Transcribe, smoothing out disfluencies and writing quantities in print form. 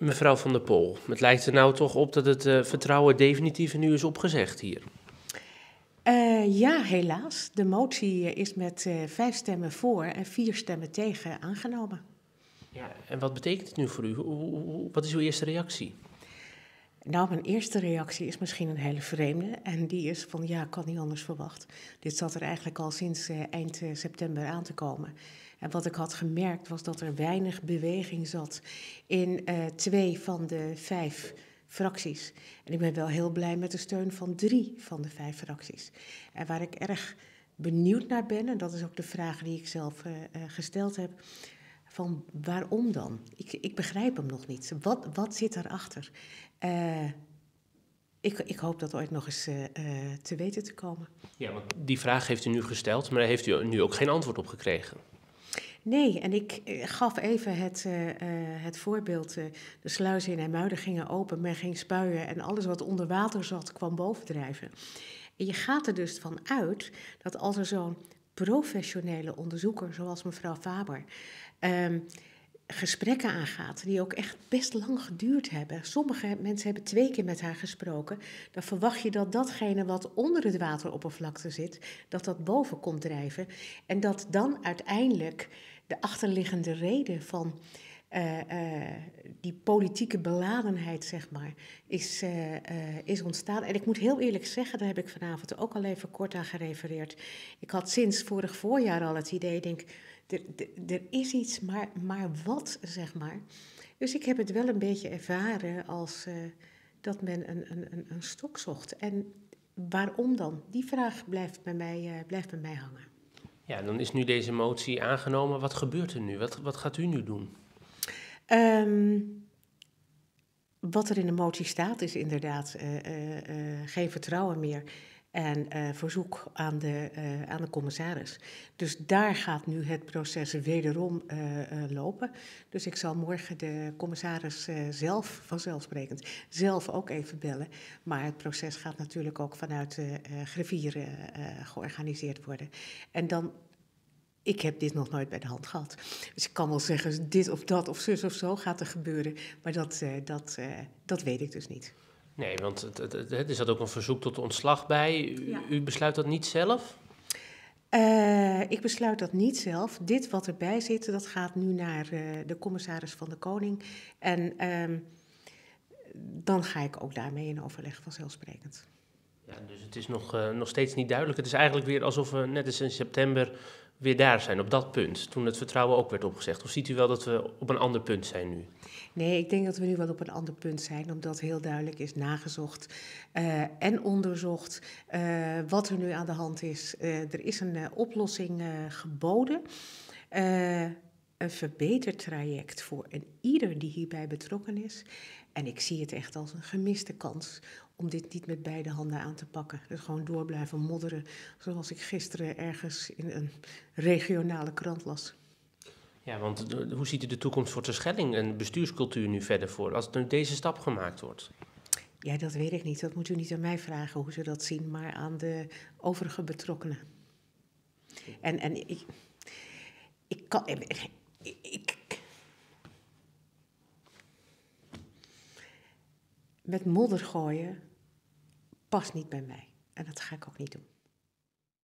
Mevrouw Van der Pol, het lijkt er nou toch op dat het vertrouwen definitief nu is opgezegd hier. Ja, helaas. De motie is met 5 stemmen voor en 4 stemmen tegen aangenomen. Ja, en wat betekent het nu voor u? Wat is uw eerste reactie? Nou, mijn eerste reactie is misschien een hele vreemde. En die is van, ja, ik had niet anders verwacht. Dit zat er eigenlijk al sinds eind september aan te komen. En wat ik had gemerkt was dat er weinig beweging zat in 2 van de 5 fracties. En ik ben wel heel blij met de steun van 3 van de 5 fracties. En waar ik erg benieuwd naar ben, en dat is ook de vraag die ik zelf gesteld heb, van waarom dan? Ik begrijp hem nog niet. Wat zit daarachter? Ik hoop dat ooit nog eens te weten te komen. Ja, want die vraag heeft u nu gesteld, maar daar heeft u nu ook geen antwoord op gekregen. Nee, en ik gaf even het voorbeeld. De sluizen in IJmuiden gingen open, men ging spuien en alles wat onder water zat kwam bovendrijven. En je gaat er dus van uit dat als er zo'n professionele onderzoeker zoals mevrouw Faber gesprekken aangaat, die ook echt best lang geduurd hebben. Sommige mensen hebben 2 keer met haar gesproken. Dan verwacht je dat datgene wat onder het wateroppervlakte zit, dat boven komt drijven. En dat dan uiteindelijk de achterliggende reden van die politieke beladenheid, zeg maar, is ontstaan. En ik moet heel eerlijk zeggen, daar heb ik vanavond ook al even kort aan gerefereerd. Ik had sinds vorig voorjaar al het idee, denk er is iets, maar wat, zeg maar. Dus ik heb het wel een beetje ervaren als dat men een stok zocht. En waarom dan? Die vraag blijft bij mij hangen. Ja, dan is nu deze motie aangenomen. Wat gebeurt er nu? Wat gaat u nu doen? Wat er in de motie staat is inderdaad geen vertrouwen meer en verzoek aan de commissaris. Dus daar gaat nu het proces wederom lopen. Dus ik zal morgen de commissaris zelf, vanzelfsprekend, zelf ook even bellen. Maar het proces gaat natuurlijk ook vanuit de griffier georganiseerd worden. En dan... Ik heb dit nog nooit bij de hand gehad. Dus ik kan wel zeggen, dit of dat of zus of zo gaat er gebeuren. Maar dat weet ik dus niet. Nee, want er zat ook een verzoek tot ontslag bij. U besluit dat niet zelf? Ik besluit dat niet zelf. Dit wat erbij zit, dat gaat nu naar de commissaris van de Koning. En dan ga ik ook daarmee in overleg, vanzelfsprekend. Ja, dus het is nog steeds niet duidelijk. Het is eigenlijk weer alsof we net als in september weer daar zijn, op dat punt. Toen het vertrouwen ook werd opgezegd. Of ziet u wel dat we op een ander punt zijn nu? Nee, ik denk dat we nu wel op een ander punt zijn, omdat heel duidelijk is nagezocht en onderzocht wat er nu aan de hand is. Er is een oplossing geboden. Een verbeterd traject voor ieder die hierbij betrokken is. En ik zie het echt als een gemiste kans om dit niet met beide handen aan te pakken. Dus gewoon door blijven modderen, zoals ik gisteren ergens in een regionale krant las. Ja, want hoe ziet u de toekomst voor Terschelling en bestuurscultuur nu verder voor, als nu deze stap gemaakt wordt? Ja, dat weet ik niet. Dat moet u niet aan mij vragen hoe ze dat zien, maar aan de overige betrokkenen. En ik kan... Met modder gooien past niet bij mij. En dat ga ik ook niet doen.